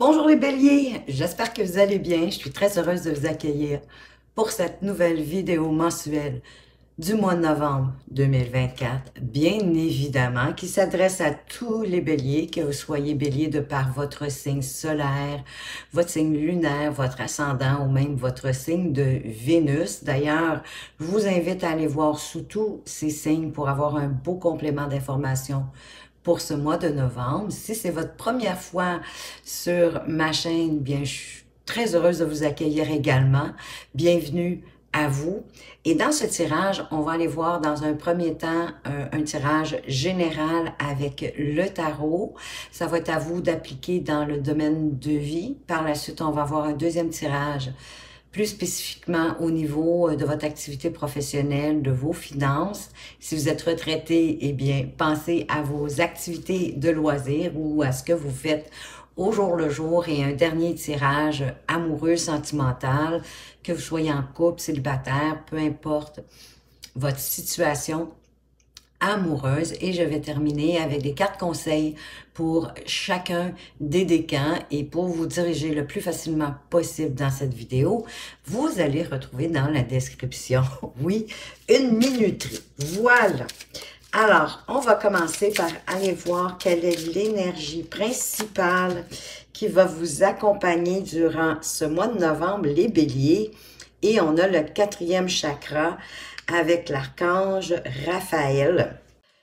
Bonjour les béliers, j'espère que vous allez bien. Je suis très heureuse de vous accueillir pour cette nouvelle vidéo mensuelle du mois de novembre 2024, bien évidemment, qui s'adresse à tous les béliers, que vous soyez bélier de par votre signe solaire, votre signe lunaire, votre ascendant ou même votre signe de Vénus. D'ailleurs, je vous invite à aller voir sous tous ces signes pour avoir un beau complément d'informations pour ce mois de novembre. Si c'est votre première fois sur ma chaîne, bien, je suis très heureuse de vous accueillir également. Bienvenue à vous. Et dans ce tirage, on va aller voir dans un premier temps un tirage général avec le tarot. Ça va être à vous d'appliquer dans le domaine de vie. Par la suite, on va avoir un deuxième tirage plus spécifiquement au niveau de votre activité professionnelle, de vos finances. Si vous êtes retraité, eh bien, pensez à vos activités de loisirs ou à ce que vous faites au jour le jour, et un dernier tirage amoureux, sentimental, que vous soyez en couple, célibataire, peu importe votre situation amoureuse. Et je vais terminer avec des cartes conseils pour chacun des décans, et pour vous diriger le plus facilement possible dans cette vidéo, vous allez retrouver dans la description, oui, une minuterie. Voilà. Alors, on va commencer par aller voir quelle est l'énergie principale qui va vous accompagner durant ce mois de novembre, les béliers. Et on a le 4e chakra avec l'archange Raphaël.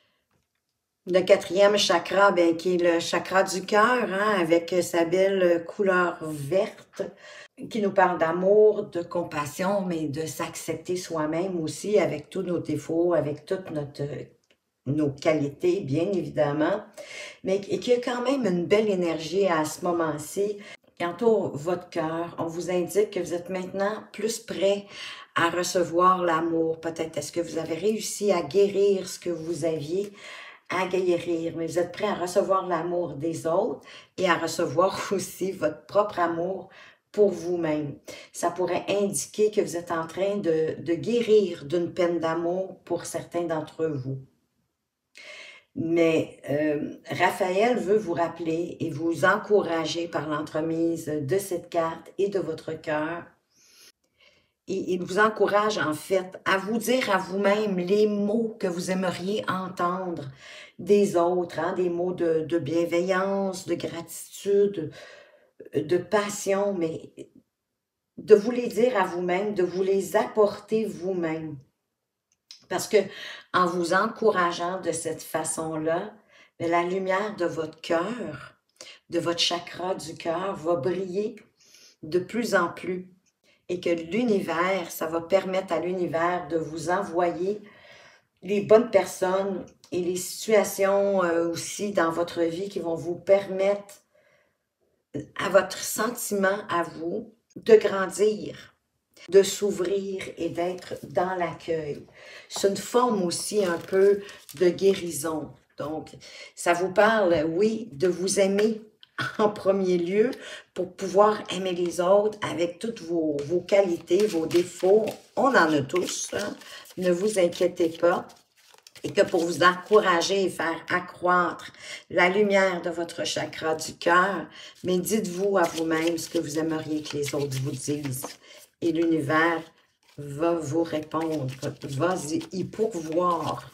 Le 4e chakra, bien, qui est le chakra du cœur, hein, avec sa belle couleur verte, qui nous parle d'amour, de compassion, mais de s'accepter soi-même aussi, avec tous nos défauts, avec toutes nos qualités, bien évidemment, mais qui a quand même une belle énergie à ce moment-ci. Qui entoure votre cœur, on vous indique que vous êtes maintenant plus prêt à recevoir l'amour. Peut-être est-ce que vous avez réussi à guérir ce que vous aviez à guérir, mais vous êtes prêt à recevoir l'amour des autres et à recevoir aussi votre propre amour pour vous-même. Ça pourrait indiquer que vous êtes en train de guérir d'une peine d'amour pour certains d'entre vous. Mais Raphaël veut vous rappeler et vous encourager par l'entremise de cette carte et de votre cœur. Et il vous encourage en fait à vous dire à vous-même les mots que vous aimeriez entendre des autres, hein, des mots de bienveillance, de gratitude, de passion, mais de vous les dire à vous-même, de vous les apporter vous-même. Parce que en vous encourageant de cette façon-là, la lumière de votre cœur, de votre chakra du cœur va briller de plus en plus. Et que l'univers, ça va permettre à l'univers de vous envoyer les bonnes personnes et les situations aussi dans votre vie qui vont vous permettre à votre sentiment à vous de grandir, de s'ouvrir et d'être dans l'accueil. C'est une forme aussi un peu de guérison. Donc, ça vous parle, oui, de vous aimer en premier lieu pour pouvoir aimer les autres avec toutes vos qualités, vos défauts. On en a tous, hein? Ne vous inquiétez pas. Et que pour vous encourager et faire accroître la lumière de votre chakra du cœur, mais dites-vous à vous-même ce que vous aimeriez que les autres vous disent. Et l'univers va vous répondre, va y pourvoir.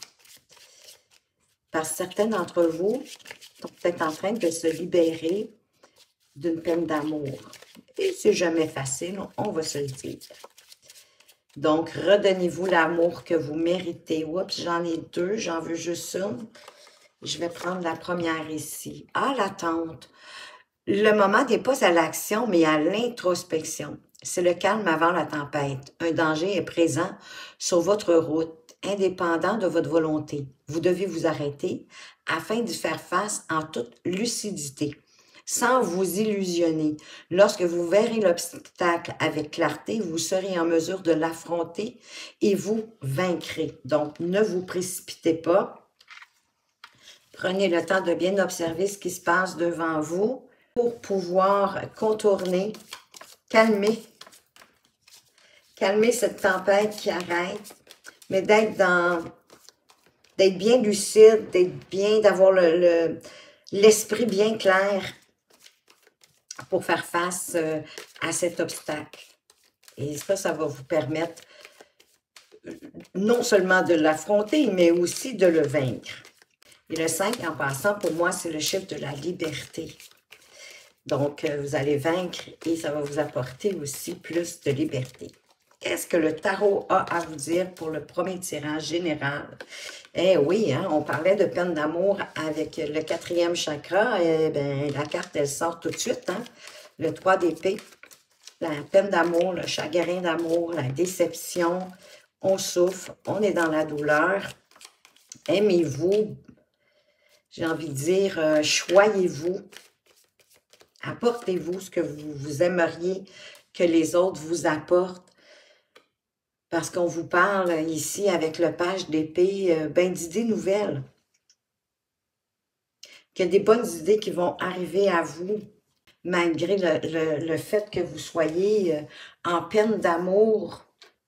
Parce que certains d'entre vous sont peut-être en train de se libérer d'une peine d'amour. Et c'est jamais facile, on va se le dire. Donc, redonnez-vous l'amour que vous méritez. Oups, j'en ai deux, j'en veux juste une. Je vais prendre la première ici. Ah, l'attente. Le moment n'est pas à l'action, mais à l'introspection. C'est le calme avant la tempête. Un danger est présent sur votre route, indépendant de votre volonté. Vous devez vous arrêter afin d'y faire face en toute lucidité, sans vous illusionner. Lorsque vous verrez l'obstacle avec clarté, vous serez en mesure de l'affronter et vous vaincrez. Donc, ne vous précipitez pas. Prenez le temps de bien observer ce qui se passe devant vous pour pouvoir contourner, calmer cette tempête qui arrête, mais d'être bien lucide, d'être bien, d'avoir l'esprit bien clair pour faire face à cet obstacle. Et ça va vous permettre non seulement de l'affronter, mais aussi de le vaincre. Et le 5, en passant, pour moi, c'est le chiffre de la liberté. Donc, vous allez vaincre et ça va vous apporter aussi plus de liberté. Qu'est-ce que le tarot a à vous dire pour le premier tirage général? Eh oui, hein, on parlait de peine d'amour avec le 4e chakra. Eh bien, la carte, elle sort tout de suite. Hein? Le 3 d'épée, la peine d'amour, le chagrin d'amour, la déception. On souffre, on est dans la douleur. Aimez-vous. J'ai envie de dire, choyez-vous. Apportez-vous ce que vous aimeriez que les autres vous apportent. Parce qu'on vous parle ici avec le page d'épée, ben d'idées nouvelles. Qu'il y a des bonnes idées qui vont arriver à vous, malgré le fait que vous soyez en peine d'amour.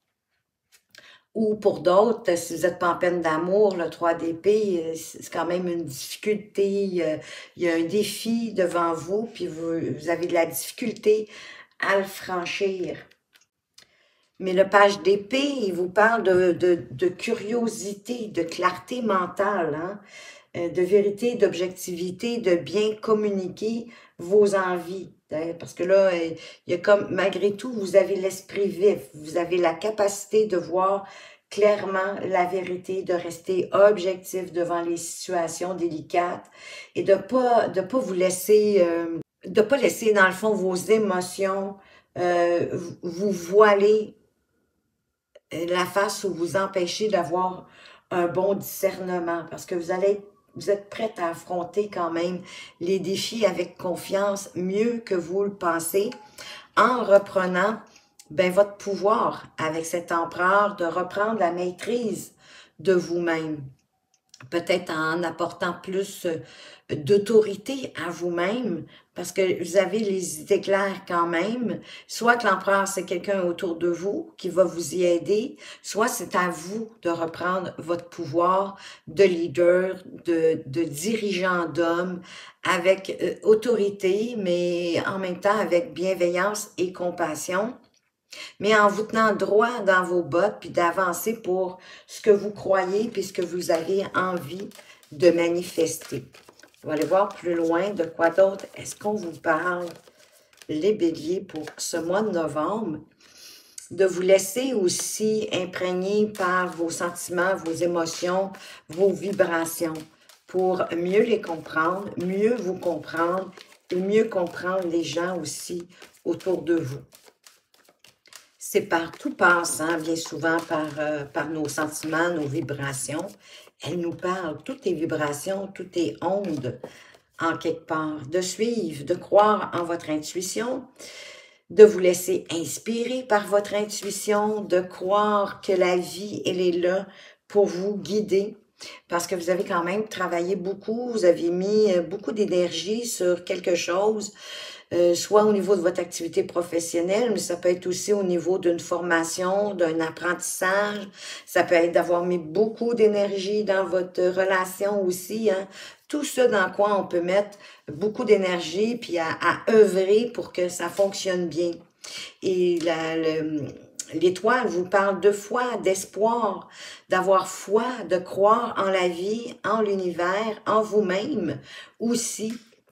Ou pour d'autres, si vous n'êtes pas en peine d'amour, le 3 d'épée, c'est quand même une difficulté. Il y a un défi devant vous, puis vous avez de la difficulté à le franchir. Mais le page d'épée, il vous parle de curiosité, de clarté mentale, hein? De vérité, d'objectivité, de bien communiquer vos envies. Hein? Parce que là, il y a comme, malgré tout, vous avez l'esprit vif, vous avez la capacité de voir clairement la vérité, de rester objectif devant les situations délicates et de pas vous laisser, de pas laisser dans le fond vos émotions vous voiler la face ou vous empêcher d'avoir un bon discernement parce que vous êtes prête à affronter quand même les défis avec confiance, mieux que vous le pensez, en reprenant ben, votre pouvoir avec cet empereur, de reprendre la maîtrise de vous-même. Peut-être en apportant plus d'autorité à vous-même, parce que vous avez les idées claires quand même, soit que l'empereur, c'est quelqu'un autour de vous qui va vous y aider, soit c'est à vous de reprendre votre pouvoir de leader, de dirigeant d'homme, avec autorité, mais en même temps avec bienveillance et compassion, mais en vous tenant droit dans vos bottes, puis d'avancer pour ce que vous croyez, puis ce que vous avez envie de manifester. On va aller voir plus loin de quoi d'autre est-ce qu'on vous parle, les béliers, pour ce mois de novembre. De vous laisser aussi imprégner par vos sentiments, vos émotions, vos vibrations, pour mieux les comprendre, mieux vous comprendre et mieux comprendre les gens aussi autour de vous. C'est par tout passe, hein, bien souvent par nos sentiments, nos vibrations. Elle nous parle, toutes les vibrations, toutes les ondes, en quelque part. De suivre, de croire en votre intuition, de vous laisser inspirer par votre intuition, de croire que la vie, elle est là pour vous guider. Parce que vous avez quand même travaillé beaucoup, vous avez mis beaucoup d'énergie sur quelque chose, soit au niveau de votre activité professionnelle, mais ça peut être aussi au niveau d'une formation, d'un apprentissage. Ça peut être d'avoir mis beaucoup d'énergie dans votre relation aussi. Hein? Tout ce dans quoi on peut mettre beaucoup d'énergie puis à œuvrer pour que ça fonctionne bien. Et l'étoile vous parle de foi, d'espoir, d'avoir foi, de croire en la vie, en l'univers, en vous-même aussi.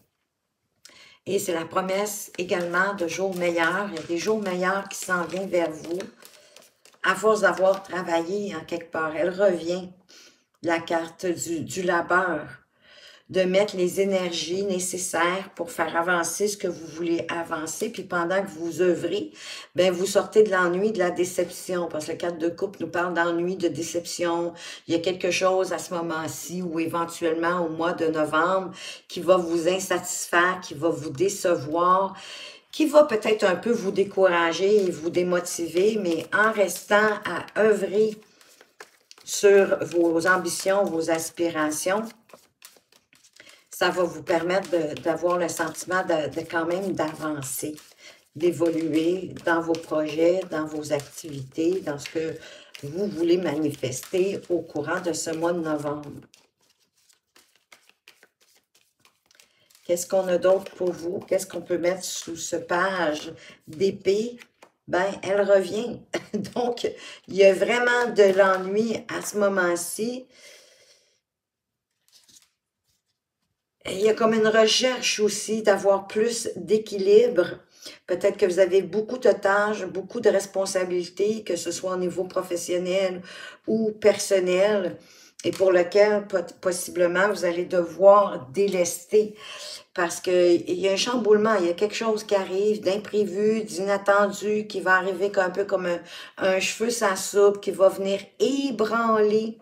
Et c'est la promesse également de jours meilleurs. Il y a des jours meilleurs qui s'en viennent vers vous. À force d'avoir travaillé en quelque part, elle revient, la carte du labeur, de mettre les énergies nécessaires pour faire avancer ce que vous voulez avancer. Puis pendant que vous œuvrez, ben vous sortez de l'ennui, de la déception. Parce que le 4 de coupe nous parle d'ennui, de déception. Il y a quelque chose à ce moment-ci ou éventuellement au mois de novembre qui va vous insatisfaire, qui va vous décevoir, qui va peut-être un peu vous décourager et vous démotiver, mais en restant à œuvrer sur vos ambitions, vos aspirations, ça va vous permettre d'avoir le sentiment de quand même d'avancer, d'évoluer dans vos projets, dans vos activités, dans ce que vous voulez manifester au courant de ce mois de novembre. Qu'est-ce qu'on a d'autre pour vous? Qu'est-ce qu'on peut mettre sous ce page d'épée? Ben, elle revient. Donc, il y a vraiment de l'ennui à ce moment-ci. Il y a comme une recherche aussi d'avoir plus d'équilibre. Peut-être que vous avez beaucoup de tâches, beaucoup de responsabilités, que ce soit au niveau professionnel ou personnel, et pour lequel possiblement vous allez devoir délester. Parce qu'il y a un chamboulement, il y a quelque chose qui arrive d'imprévu, d'inattendu, qui va arriver un peu comme un cheveu sans soupe, qui va venir ébranler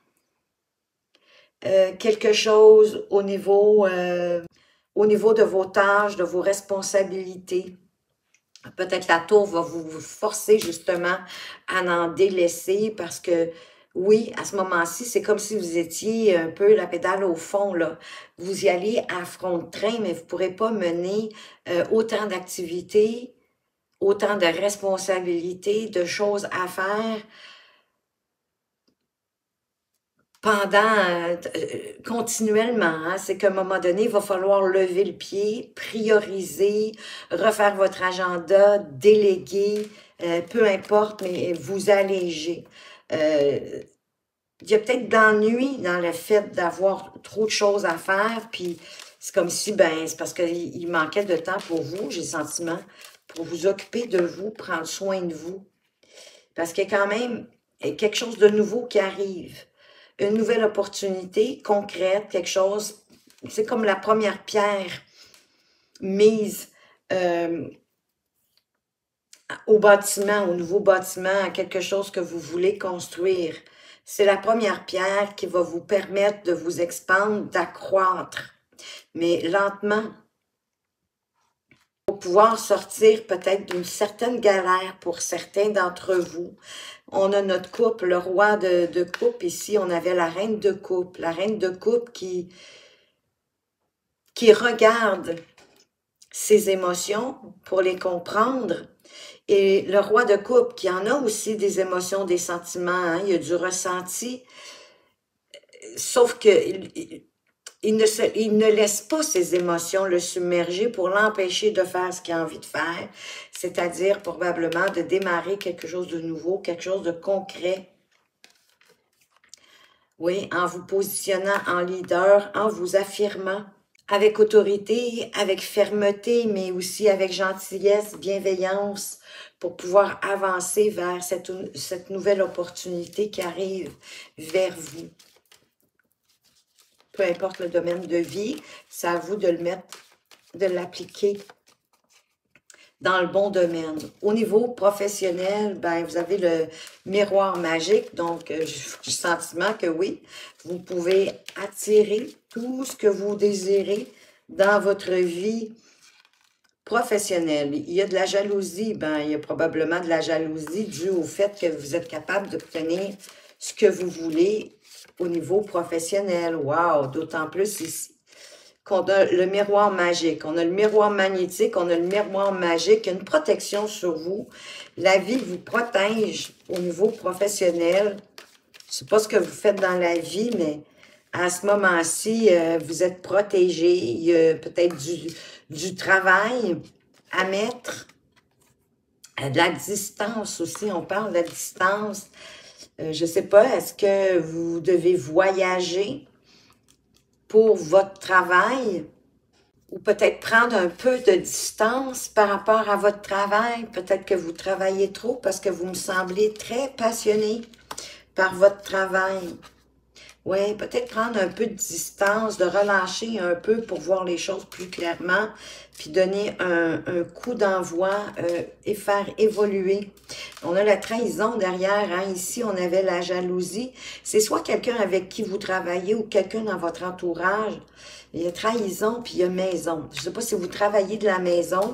quelque chose au niveau de vos tâches, de vos responsabilités. Peut-être la tour va vous forcer justement à en délaisser parce que, oui, à ce moment-ci, c'est comme si vous étiez un peu la pédale au fond, là. Vous y allez à front de train, mais vous ne pourrez pas mener autant d'activités, autant de responsabilités, de choses à faire pendant, continuellement, hein. C'est qu'à un moment donné, il va falloir lever le pied, prioriser, refaire votre agenda, déléguer, peu importe, mais vous alléger. Il y a peut-être d'ennui dans le fait d'avoir trop de choses à faire, puis c'est comme si, ben, c'est parce qu'il manquait de temps pour vous, j'ai le sentiment, pour vous occuper de vous, prendre soin de vous. Parce qu'il y a quand même quelque chose de nouveau qui arrive. Une nouvelle opportunité concrète, quelque chose, c'est comme la première pierre mise au bâtiment, au nouveau bâtiment, à quelque chose que vous voulez construire. C'est la première pierre qui va vous permettre de vous expandre, d'accroître, mais lentement, pour pouvoir sortir peut-être d'une certaine galère pour certains d'entre vous. On a notre coupe, le roi de coupe ici, on avait la reine de coupe. La reine de coupe qui regarde ses émotions pour les comprendre. Et le roi de coupe qui en a aussi des émotions, des sentiments, hein, il y a du ressenti. Sauf que il ne laisse pas ses émotions le submerger pour l'empêcher de faire ce qu'il a envie de faire, c'est-à-dire probablement de démarrer quelque chose de nouveau, quelque chose de concret. Oui, en vous positionnant en leader, en vous affirmant avec autorité, avec fermeté, mais aussi avec gentillesse, bienveillance, pour pouvoir avancer vers cette nouvelle opportunité qui arrive vers vous. Peu importe le domaine de vie, c'est à vous de le mettre, de l'appliquer dans le bon domaine. Au niveau professionnel, ben, vous avez le miroir magique, donc j'ai le sentiment que oui, vous pouvez attirer tout ce que vous désirez dans votre vie professionnelle. Il y a de la jalousie, ben, il y a probablement de la jalousie due au fait que vous êtes capable d'obtenir ce que vous voulez au niveau professionnel. Wow! D'autant plus ici qu'on a le miroir magique, on a le miroir magnétique, on a le miroir magique, une protection sur vous. La vie vous protège au niveau professionnel. Je ne sais pas ce que vous faites dans la vie, mais à ce moment-ci, vous êtes protégé. Il y a peut-être du travail à mettre, de la distance aussi. On parle de la distance. Je ne sais pas, est-ce que vous devez voyager pour votre travail ou peut-être prendre un peu de distance par rapport à votre travail. Peut-être que vous travaillez trop parce que vous me semblez très passionné par votre travail. Oui, peut-être prendre un peu de distance, de relâcher un peu pour voir les choses plus clairement, puis donner un coup d'envoi et faire évoluer. On a la trahison derrière, hein. Ici, on avait la jalousie. C'est soit quelqu'un avec qui vous travaillez ou quelqu'un dans votre entourage. Il y a trahison, puis il y a maison. Je ne sais pas si vous travaillez de la maison,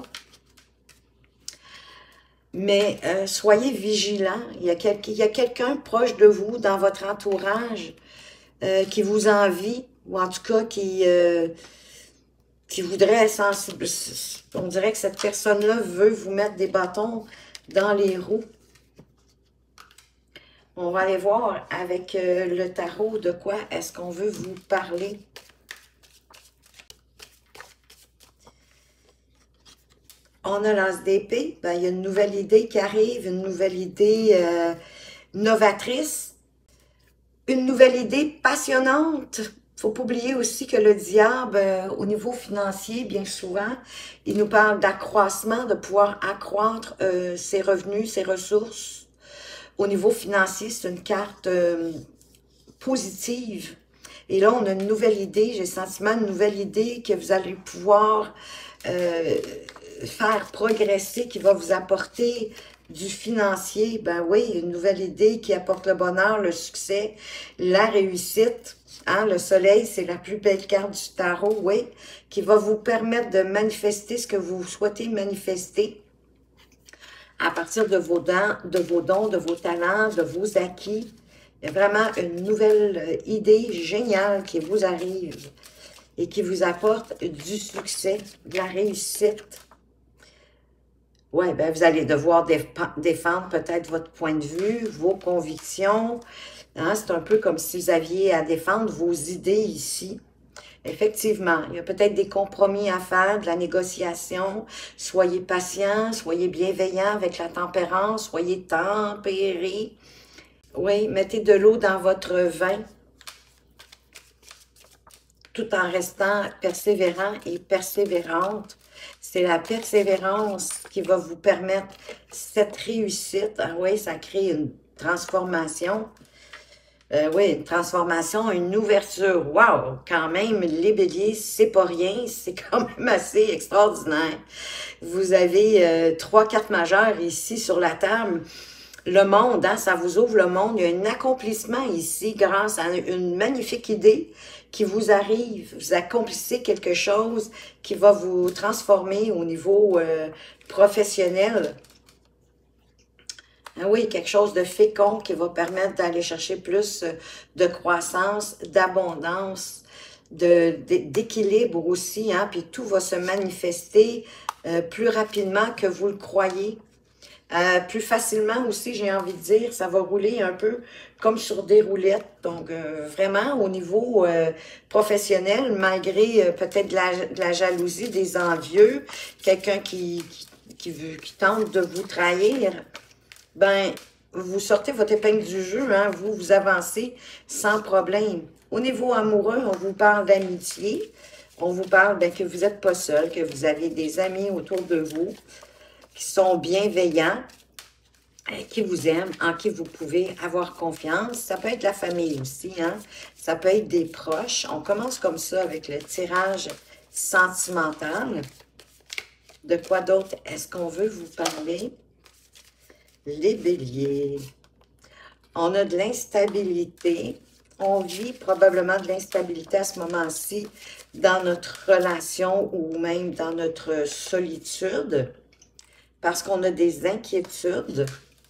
mais soyez vigilants. Il y a quelqu'un proche de vous, dans votre entourage, qui vous envie, ou en tout cas qui voudrait sensible. On dirait que cette personne-là veut vous mettre des bâtons dans les roues. On va aller voir avec le tarot de quoi est-ce qu'on veut vous parler. On a l'as d'épée, ben, il y a une nouvelle idée qui arrive, une nouvelle idée novatrice, une nouvelle idée passionnante. Faut pas oublier aussi que le diable, au niveau financier, bien souvent, il nous parle d'accroissement, de pouvoir accroître ses revenus, ses ressources. Au niveau financier, c'est une carte positive. Et là, on a une nouvelle idée, j'ai le sentiment, une nouvelle idée que vous allez pouvoir faire progresser, qui va vous apporter du financier. Ben oui, une nouvelle idée qui apporte le bonheur, le succès, la réussite. Hein, le soleil, c'est la plus belle carte du tarot, oui, qui va vous permettre de manifester ce que vous souhaitez manifester à partir de vos dons, de vos talents, de vos acquis. Il y a vraiment une nouvelle idée géniale qui vous arrive et qui vous apporte du succès, de la réussite. Oui, ben vous allez devoir défendre peut-être votre point de vue, vos convictions. Hein, c'est un peu comme si vous aviez à défendre vos idées ici. Effectivement, il y a peut-être des compromis à faire, de la négociation. Soyez patient, soyez bienveillant avec la tempérance, soyez tempéré. Oui, mettez de l'eau dans votre vin, tout en restant persévérant et persévérante. C'est la persévérance qui va vous permettre cette réussite. Ah oui, ça crée une transformation. Oui, une transformation, une ouverture. Wow! Quand même, les béliers, c'est pas rien. C'est quand même assez extraordinaire. Vous avez trois cartes majeures ici sur la table. Le monde, hein, ça vous ouvre le monde. Il y a un accomplissement ici grâce à une magnifique idée qui vous arrive. Vous accomplissez quelque chose qui va vous transformer au niveau professionnel. Ah oui, quelque chose de fécond qui va permettre d'aller chercher plus de croissance, d'abondance, d'équilibre aussi, hein, puis tout va se manifester plus rapidement que vous le croyez. Plus facilement aussi, j'ai envie de dire, ça va rouler un peu comme sur des roulettes. Donc, vraiment, au niveau professionnel, malgré peut-être de la jalousie, des envieux, quelqu'un qui tente de vous trahir, ben, vous sortez votre épingle du jeu, hein, vous avancez sans problème. Au niveau amoureux, on vous parle d'amitié, on vous parle ben, que vous n'êtes pas seul, que vous avez des amis autour de vous qui sont bienveillants, qui vous aiment, en qui vous pouvez avoir confiance. Ça peut être la famille aussi, hein? Ça peut être des proches. On commence comme ça avec le tirage sentimental. De quoi d'autre est-ce qu'on veut vous parler? Les béliers. On a de l'instabilité. On vit probablement de l'instabilité à ce moment-ci dans notre relation ou même dans notre solitude parce qu'on a des inquiétudes.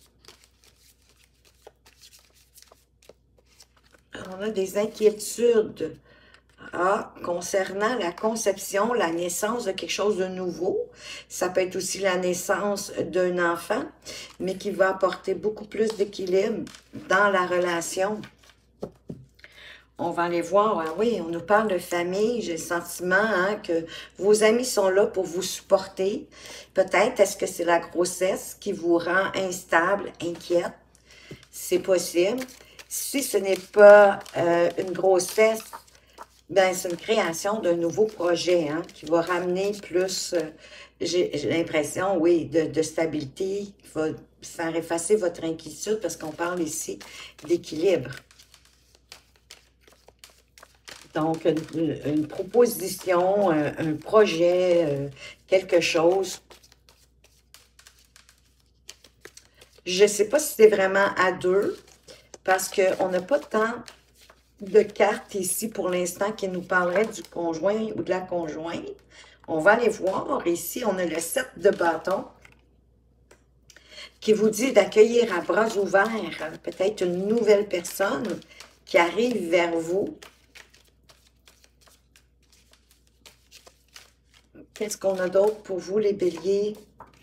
On a des inquiétudes concernant la conception, la naissance de quelque chose de nouveau. Ça peut être aussi la naissance d'un enfant, mais qui va apporter beaucoup plus d'équilibre dans la relation. On va aller voir, ah oui, on nous parle de famille, j'ai le sentiment hein, que vos amis sont là pour vous supporter. Peut-être est-ce que c'est la grossesse qui vous rend instable, inquiète? C'est possible. Si ce n'est pas une grossesse, ben, c'est une création d'un nouveau projet hein, qui va ramener plus, j'ai l'impression, oui, de stabilité, qui va faire effacer votre inquiétude parce qu'on parle ici d'équilibre. Donc, une proposition, un projet, quelque chose. Je ne sais pas si c'est vraiment à deux, parce qu'on n'a pas tant de cartes ici pour l'instant qui nous parleraient du conjoint ou de la conjointe. On va aller voir. Ici, on a le 7 de bâton qui vous dit d'accueillir à bras ouverts peut-être une nouvelle personne qui arrive vers vous. Qu'est-ce qu'on a d'autre pour vous, les béliers?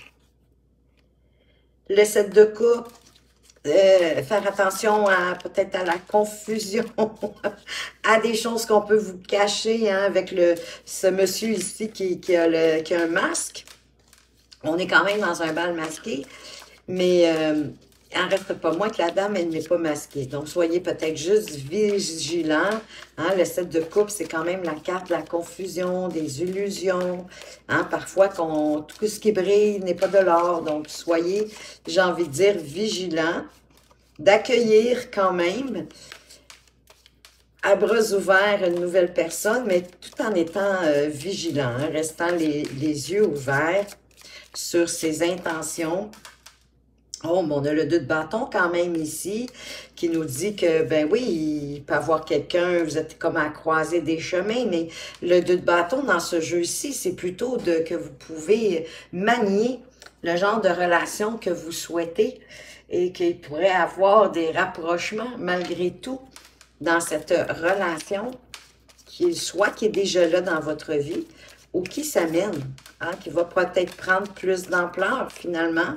Le 7 de coupe. Faire attention à peut-être à la confusion, à des choses qu'on peut vous cacher hein, avec ce monsieur ici qui a un masque. On est quand même dans un bal masqué, mais il n'en reste pas moins que la dame, elle n'est pas masquée. Donc, soyez peut-être juste vigilants. Hein? Le 7 de coupe, c'est quand même la carte de la confusion, des illusions. Hein? Parfois, tout ce qui brille n'est pas de l'or. Donc, soyez, j'ai envie de dire, vigilants. D'accueillir quand même à bras ouverts une nouvelle personne, mais tout en étant vigilant, hein? Restant les yeux ouverts sur ses intentions. Oh, mais on a le 2 de bâton quand même ici, qui nous dit que, ben oui, il peut y avoir quelqu'un, vous êtes comme à croiser des chemins, mais le 2 de bâton dans ce jeu-ci, c'est plutôt que vous pouvez manier le genre de relation que vous souhaitez et qu'il pourrait avoir des rapprochements malgré tout dans cette relation, soit qui est déjà là dans votre vie ou qui s'amène, hein, qui va peut-être prendre plus d'ampleur finalement.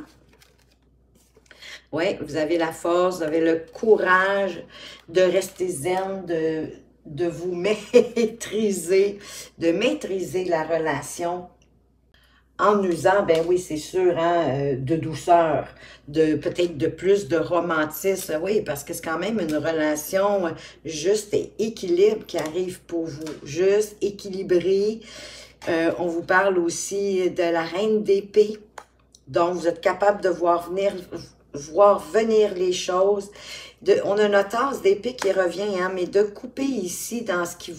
Oui, vous avez la force, vous avez le courage de rester zen, de vous maîtriser, de maîtriser la relation en usant, ben oui, c'est sûr, hein, de douceur, peut-être de plus de romantisme, oui, parce que c'est quand même une relation juste et équilibre qui arrive pour vous, juste, équilibré. On vous parle aussi de la reine d'épée, donc vous êtes capable de voir venir les choses. On a notre tasse d'épée qui revient, hein, mais de couper ici dans ce qui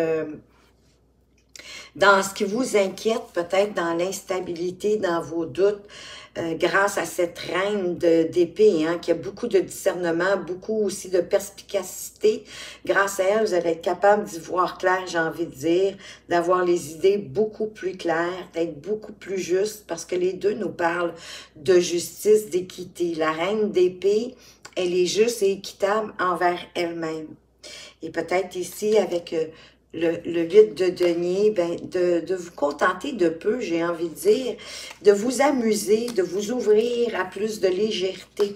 vous inquiète, peut-être dans l'instabilité, dans vos doutes, grâce à cette reine d'épée, hein, qui a beaucoup de discernement, beaucoup aussi de perspicacité. Grâce à elle, vous allez être capable d'y voir clair, j'ai envie de dire, d'avoir les idées beaucoup plus claires, d'être beaucoup plus juste, parce que les deux nous parlent de justice, d'équité. La reine d'épée, elle est juste et équitable envers elle-même. Et peut-être ici, avec le 8 de denier, ben, de vous contenter de peu, j'ai envie de dire, de vous amuser, de vous ouvrir à plus de légèreté.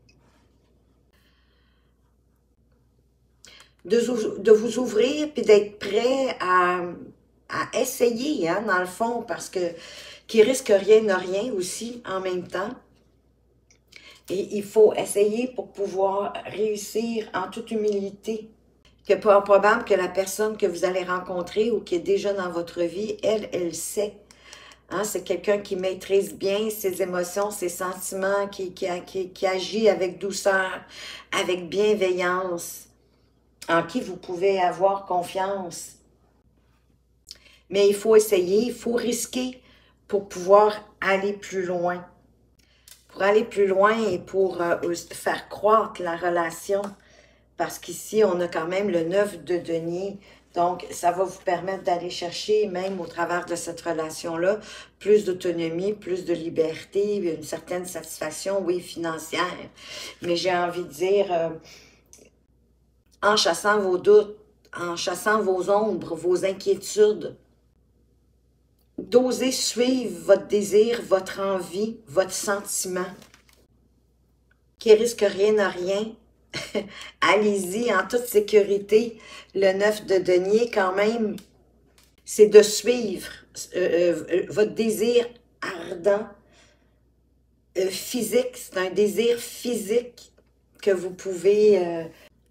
De vous ouvrir puis d'être prêt à essayer, hein, dans le fond, parce que qui risque rien n'a rien aussi en même temps. Et il faut essayer pour pouvoir réussir en toute humilité. Que pas probable que la personne que vous allez rencontrer ou qui est déjà dans votre vie, elle sait. Hein, c'est quelqu'un qui maîtrise bien ses émotions, ses sentiments, qui agit avec douceur, avec bienveillance, en qui vous pouvez avoir confiance. Mais il faut essayer, il faut risquer pour pouvoir aller plus loin. Pour aller plus loin et pour faire croître la relation. Parce qu'ici, on a quand même le 9 de denier. Donc, ça va vous permettre d'aller chercher, même au travers de cette relation-là, plus d'autonomie, plus de liberté, une certaine satisfaction, oui, financière. Mais j'ai envie de dire, en chassant vos doutes, en chassant vos ombres, vos inquiétudes, d'oser suivre votre désir, votre envie, votre sentiment, qui risque rien à rien. Allez-y en toute sécurité. Le 9 de denier, quand même, c'est de suivre votre désir ardent, physique. C'est un désir physique que vous pouvez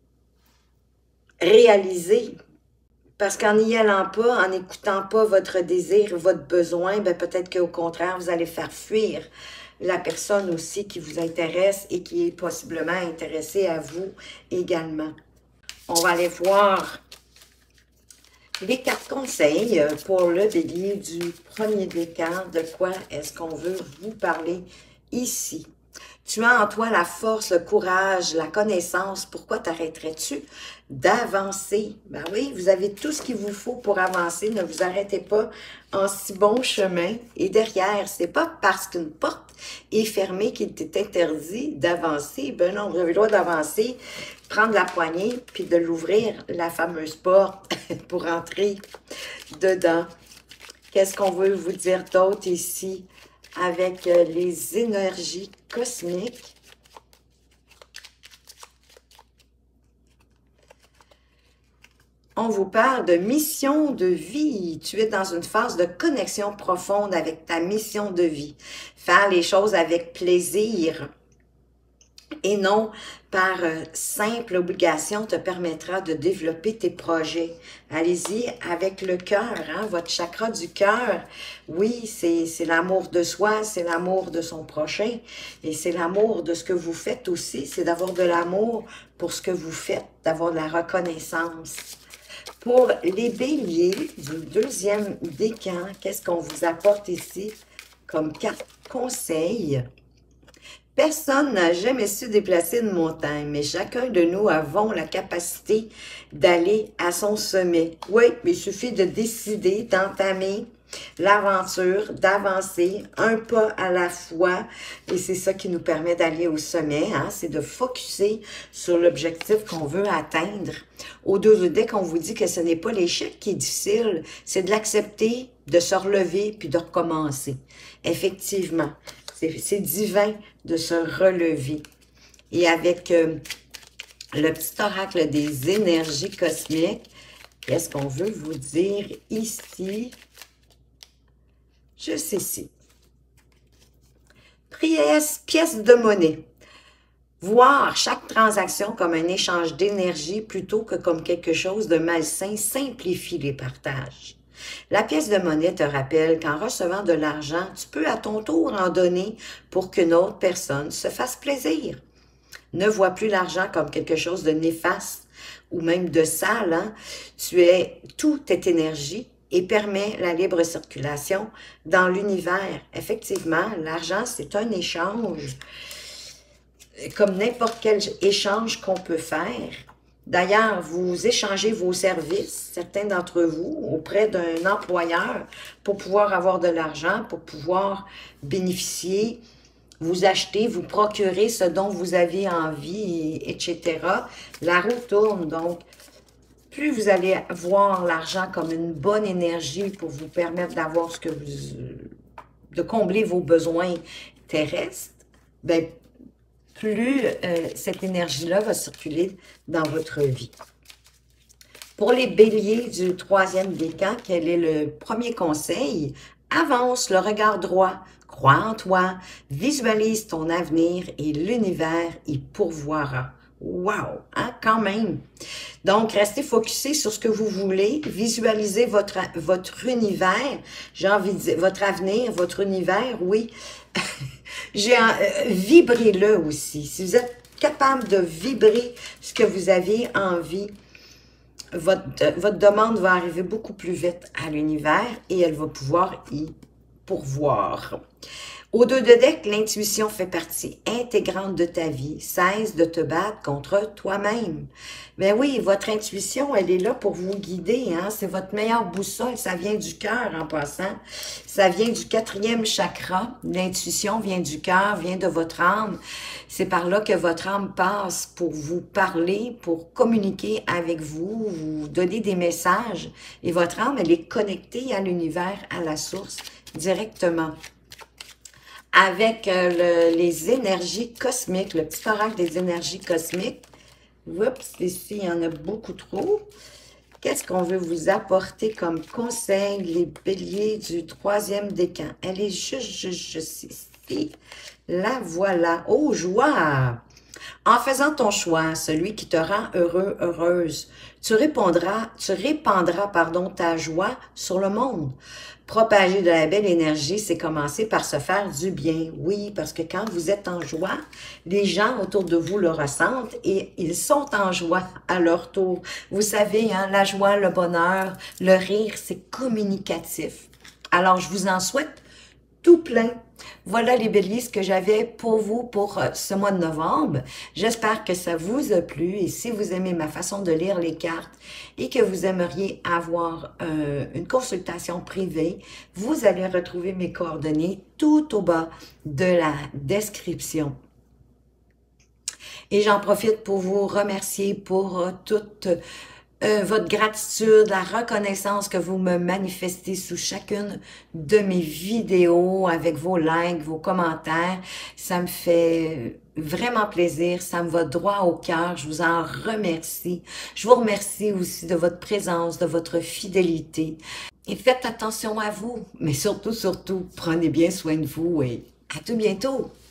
réaliser. Parce qu'en n'y allant pas, en n'écoutant pas votre désir, votre besoin, ben peut-être qu'au contraire, vous allez faire fuir la personne aussi qui vous intéresse et qui est possiblement intéressée à vous également. On va aller voir les cartes conseils pour le bélier du premier décan. De quoi est-ce qu'on veut vous parler ici? Tu as en toi la force, le courage, la connaissance. Pourquoi t'arrêterais-tu d'avancer? Ben oui, vous avez tout ce qu'il vous faut pour avancer. Ne vous arrêtez pas en si bon chemin. Et derrière, c'est pas parce qu'une porte est fermée qu'il t'est interdit d'avancer. Ben non, vous avez le droit d'avancer, prendre la poignée, puis de l'ouvrir, la fameuse porte, pour entrer dedans. Qu'est-ce qu'on veut vous dire d'autre ici? Avec les énergies cosmiques. on vous parle de mission de vie. Tu es dans une phase de connexion profonde avec ta mission de vie. Faire les choses avec plaisir et non par simple obligation te permettra de développer tes projets. Allez-y avec le cœur, hein, votre chakra du cœur. Oui, c'est l'amour de soi, c'est l'amour de son prochain et c'est l'amour de ce que vous faites aussi. C'est d'avoir de l'amour pour ce que vous faites, d'avoir de la reconnaissance. Pour les béliers du deuxième décan, qu'est-ce qu'on vous apporte ici comme carte conseil? Personne n'a jamais su déplacer une montagne, mais chacun de nous avons la capacité d'aller à son sommet. Oui, mais il suffit de décider d'entamer l'aventure, d'avancer un pas à la fois. Et c'est ça qui nous permet d'aller au sommet, hein? C'est de focusser sur l'objectif qu'on veut atteindre. Dès qu'on vous dit que ce n'est pas l'échec qui est difficile, c'est de l'accepter, de se relever puis de recommencer. Effectivement. C'est divin de se relever. Et avec le petit oracle des énergies cosmiques, qu'est-ce qu'on veut vous dire ici? Juste ici. Pièce de monnaie. Voir chaque transaction comme un échange d'énergie plutôt que comme quelque chose de malsain simplifie les partages. La pièce de monnaie te rappelle qu'en recevant de l'argent, tu peux à ton tour en donner pour qu'une autre personne se fasse plaisir. Ne vois plus l'argent comme quelque chose de néfaste ou même de sale. Hein? Tout est énergie et permet la libre circulation dans l'univers. Effectivement, l'argent, c'est un échange, comme n'importe quel échange qu'on peut faire. D'ailleurs, vous échangez vos services, certains d'entre vous, auprès d'un employeur pour pouvoir avoir de l'argent, pour pouvoir bénéficier, vous acheter, vous procurer ce dont vous avez envie, etc. La roue tourne, donc plus vous allez voir l'argent comme une bonne énergie pour vous permettre d'avoir de combler vos besoins terrestres, ben, plus cette énergie-là va circuler dans votre vie. Pour les béliers du troisième décan, quel est le premier conseil? Avance le regard droit, crois en toi, visualise ton avenir et l'univers y pourvoira. Wow, hein, quand même. Donc, restez focusé sur ce que vous voulez, visualisez votre univers, j'ai envie de dire, votre avenir, votre univers, oui. Vibrez-le aussi. Si vous êtes capable de vibrer ce que vous avez envie, votre demande va arriver beaucoup plus vite à l'univers et elle va pouvoir y pourvoir. Au dos de deck, l'intuition fait partie intégrante de ta vie. Cesse de te battre contre toi-même. Ben oui, votre intuition, elle est là pour vous guider. Hein? C'est votre meilleure boussole. Ça vient du cœur en passant. Ça vient du 4e chakra. L'intuition vient du cœur, vient de votre âme. C'est par là que votre âme passe pour vous parler, pour communiquer avec vous, vous donner des messages. Et votre âme, elle est connectée à l'univers, à la source, directement. Avec les énergies cosmiques, le petit oracle des énergies cosmiques. Oups, ici, il y en a beaucoup trop. Qu'est-ce qu'on veut vous apporter comme conseil, les béliers du troisième décan? Elle est juste ici. La voilà. Oh, joie! En faisant ton choix, celui qui te rend heureux, heureuse, tu répandras, ta joie sur le monde. Propager de la belle énergie, c'est commencer par se faire du bien. Oui, parce que quand vous êtes en joie, les gens autour de vous le ressentent et ils sont en joie à leur tour. Vous savez, hein, la joie, le bonheur, le rire, c'est communicatif. Alors, je vous en souhaite tout plein. Voilà les béliers, ce que j'avais pour vous pour ce mois de novembre. J'espère que ça vous a plu et si vous aimez ma façon de lire les cartes et que vous aimeriez avoir une consultation privée, vous allez retrouver mes coordonnées tout au bas de la description. Et j'en profite pour vous remercier pour toute votre gratitude, la reconnaissance que vous me manifestez sous chacune de mes vidéos avec vos likes, vos commentaires. Ça me fait vraiment plaisir, ça me va droit au cœur. Je vous en remercie. Je vous remercie aussi de votre présence, de votre fidélité. Et faites attention à vous, mais surtout, prenez bien soin de vous et à tout bientôt.